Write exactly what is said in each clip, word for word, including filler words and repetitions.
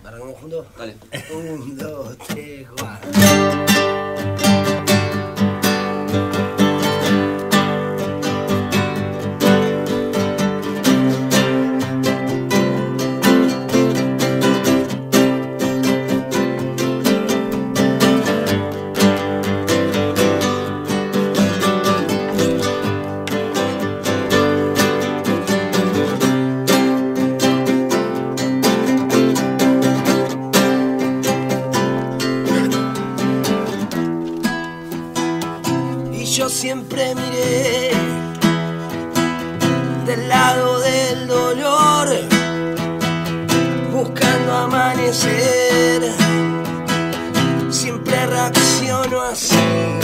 ¿Arrancamos juntos? Dale. Un, dos, tres, cuatro. Yo siempre miré del lado del dolor, buscando amanecer. Siempre reacciono así.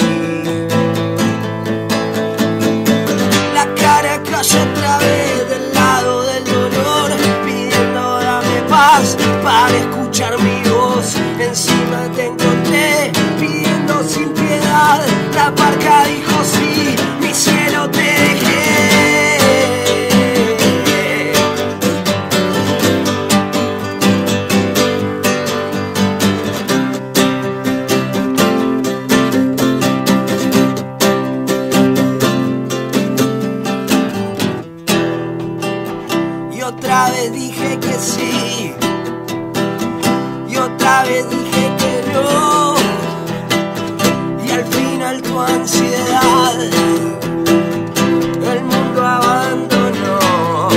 La cara cayó otra vez del lado del dolor, pidiendo dame paz para escuchar mi voz. Encima te encontré pidiendo sin piedad. La parca dijo sí, mi cielo te dejé. Y otra vez dije que sí, y otra vez dije que no. Al final tu ansiedad el mundo abandonó.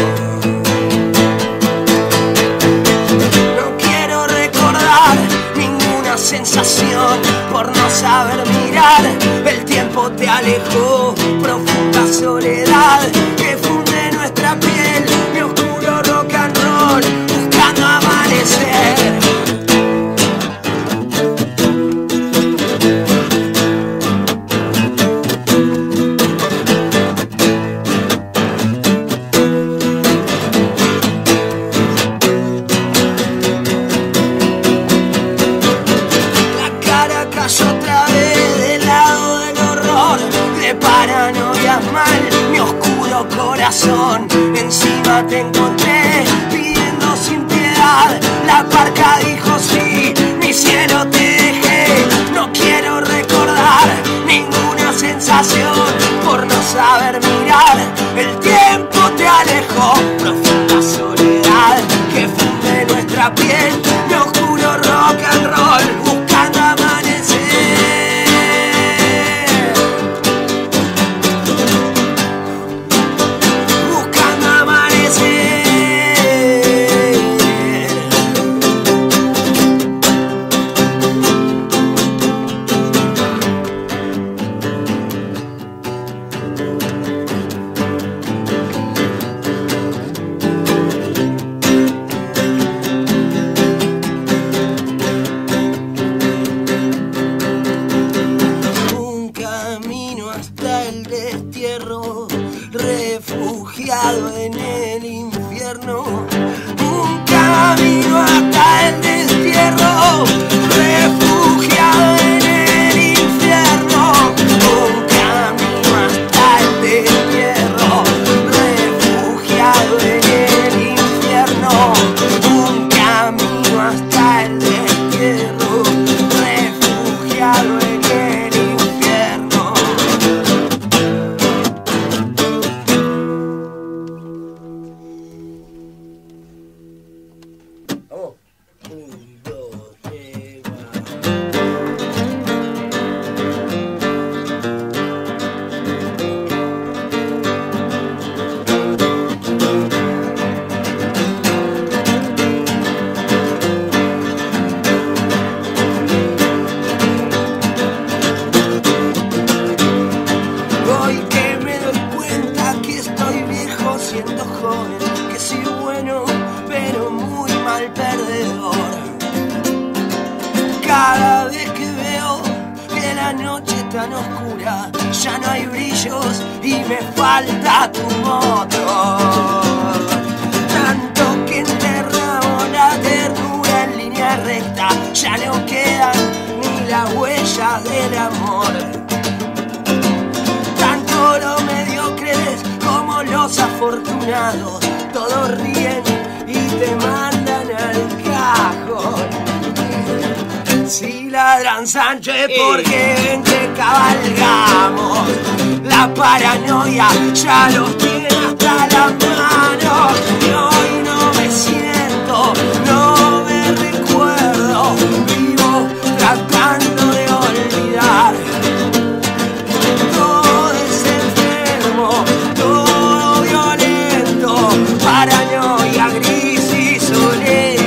No quiero recordar ninguna sensación por no saber mirar. El tiempo te alejó, profunda soledad que funde nuestra piel. Mi oscuro rock and roll buscando amanecer. Mal, mi oscuro corazón, encima te encontré pidiendo sin piedad. La parca dijo sí, mi cielo te dejé. No quiero recordar ninguna sensación por no saber mirar. El tiempo te alejó, profunda soledad que funde nuestra piel. Mi oscuro rock and roll buscando amanecer. Refugiado en el infierno, un camino hasta el destierro. Refugiado en el infierno, un camino hasta el destierro. Refugiado en el infierno, un camino hasta el destierro. Refugiado en el infierno. Un, dos, tres, hoy que me doy cuenta que estoy viejo siendo joven, que soy bueno pero muy mal perdedor. Cada vez que veo que la noche es tan oscura, ya no hay brillos y me falta tu motor. Tanto que enterramos la ternura en línea recta, ya no quedan ni las huellas del amor. Tanto los mediocres como los afortunados, todos ríen y te mandan al cajón. Si ladran Sancho es porque ven que cabalgamos. La paranoia ya los tiene hasta las manos. Y hoy no me siento, no me recuerdo. Vivo tratando de olvidar. Todo es enfermo, todo violento. Paranoia, gris y soledad.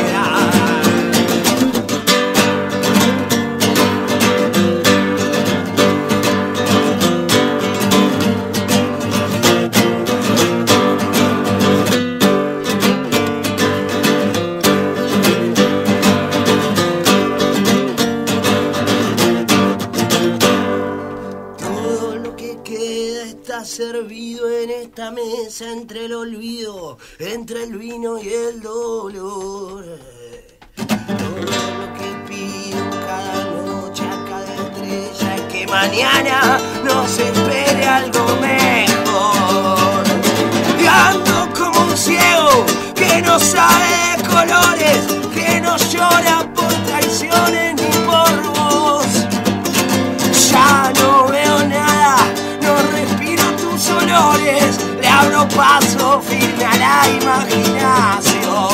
Servido en esta mesa entre el olvido, entre el vino y el dolor. Todo lo que pido cada noche a cada estrella es que mañana nos espere algo mejor. Y ando como un ciego que no sabe de colores, que no llora por traiciones ni por vos. Ya no veo nada, no respiro tus olores, le abro paso firme a la imaginación.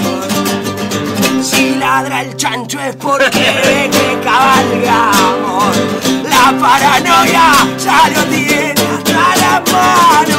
Si ladra el chancho es porque ve que cabalgamos. La paranoia ya lo tiene hasta la mano.